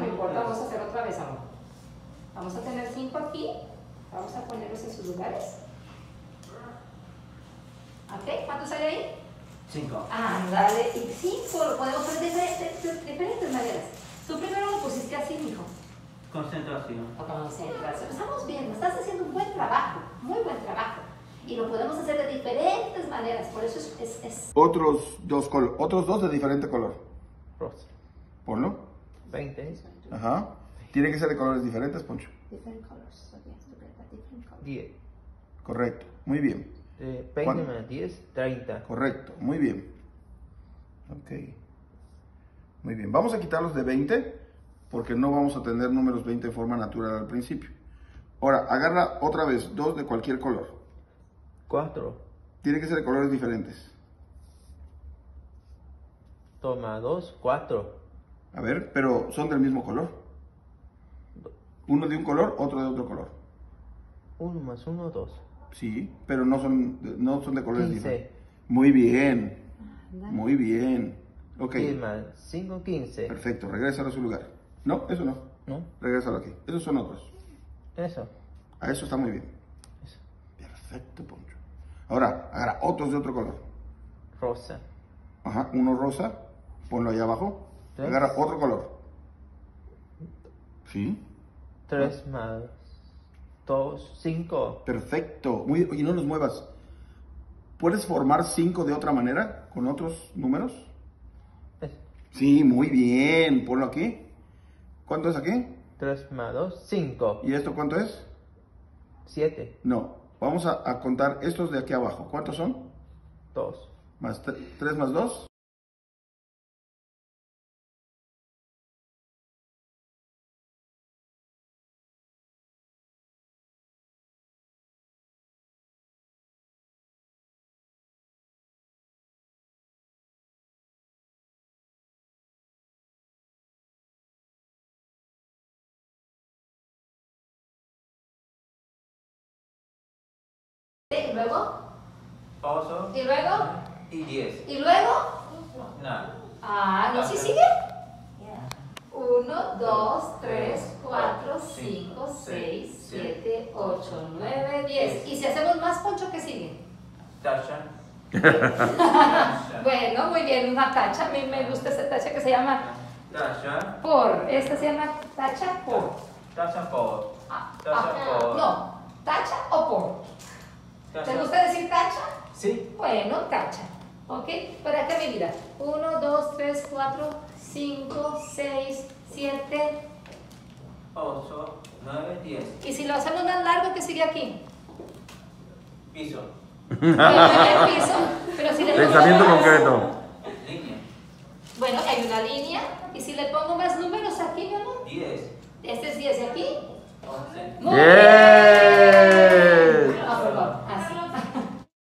no importa, vamos a hacer otra vez, amor. Vamos a tener 5 aquí. Vamos a ponerlos en sus lugares. ¿Ok? ¿Cuántos hay ahí? 5. Ándale, y 5 lo podemos hacer de diferentes maneras. Tú primero lo pusiste así, mijo. Concentración. O concentración. Estamos bien, estás haciendo un buen trabajo, muy buen trabajo. Y lo podemos hacer de diferentes maneras, por eso es... Otros dos de diferente color. Rosa. Ponlo. 20. Ajá. Tiene que ser de colores diferentes, Poncho. Different colors, so you have to get a different color. 10. Correcto. Muy bien. 20 más 10, 30. Correcto. Muy bien. Ok. Muy bien. Vamos a quitarlos de 20 porque no vamos a tener números 20 de forma natural al principio. Ahora, agarra otra vez 2 de cualquier color. 4. Tiene que ser de colores diferentes. Toma 2, 4. A ver, pero son del mismo color. Uno de un color, otro de otro color. 1 más 1, 2. Sí, pero no son de colores 15. diferentes. Muy bien. Muy bien. Ok. 10 más 5, 15. Perfecto, regrésalo a su lugar. No, eso no. ¿No? Regrésalo aquí. Esos son otros. Eso. A eso está muy bien. Eso. Perfecto, Poncho. Ahora, agarra otros de otro color. Rosa. Ajá, uno rosa. Ponlo ahí abajo. ¿Tres? Agarra otro color. ¿Sí? 3 más 2, 5. Perfecto. Muy, oye, no los muevas. ¿Puedes formar 5 de otra manera? ¿Con otros números? Eso. Sí, muy bien. Ponlo aquí. ¿Cuánto es aquí? 3 más 2, 5. ¿Y esto cuánto es? 7. No. Vamos a contar estos de aquí abajo. ¿Cuántos son? 2. Más 3 más 2. Y luego, Oso. y luego, Y 10. y luego. Nada. Ah, ¿no? ¿Sí sigue? 1, 2, 3, 4, 5, 6, 7, 8, 9, 10. Y si hacemos más, Poncho, ¿qué sigue? Tacha. Bueno, muy bien, una tacha. A mí me gusta esa tacha que se llama Tacha. por. Esta se llama tacha por. Tacha por. Ah, Tacha por. no, tacha o por. ¿Te gusta decir tacha? Sí. Bueno, tacha. ¿Ok? Para acá, mi vida. 1, 2, 3, 4, 5, 6, 7. 8, 9, 10. Y si lo hacemos más largo, ¿qué sigue aquí? Piso. El piso. Pero si le pongo Pensamiento más- concreto. Línea. Bueno, hay una línea. Y si le pongo más números aquí, mi amor. 10. Este es 10 de aquí. 11. Muy Bien. bien.